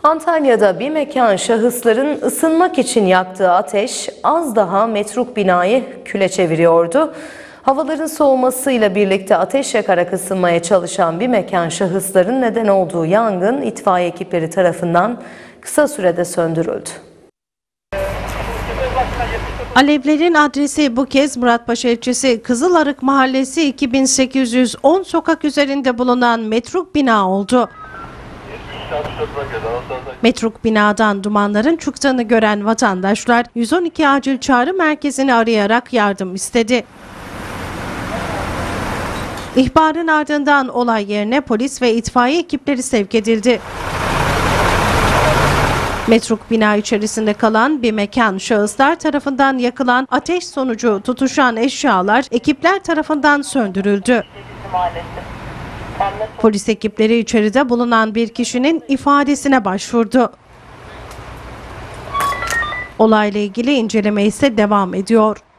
Antalya'da bir mekan şahısların ısınmak için yaktığı ateş az daha metruk binayı küle çeviriyordu. Havaların soğumasıyla birlikte ateş yakarak ısınmaya çalışan bir mekan şahısların neden olduğu yangın itfaiye ekipleri tarafından kısa sürede söndürüldü. Alevlerin adresi bu kez Muratpaşa ilçesi Kızılarık Mahallesi 2810 sokak üzerinde bulunan metruk bina oldu. Metruk binadan dumanların çıktığını gören vatandaşlar 112 acil çağrı merkezini arayarak yardım istedi. İhbarın ardından olay yerine polis ve itfaiye ekipleri sevk edildi. Metruk bina içerisinde kalan bir mekan şahıslar tarafından yakılan ateş sonucu tutuşan eşyalar ekipler tarafından söndürüldü. Polis ekipleri içeride bulunan bir kişinin ifadesine başvurdu. Olayla ilgili inceleme ise devam ediyor.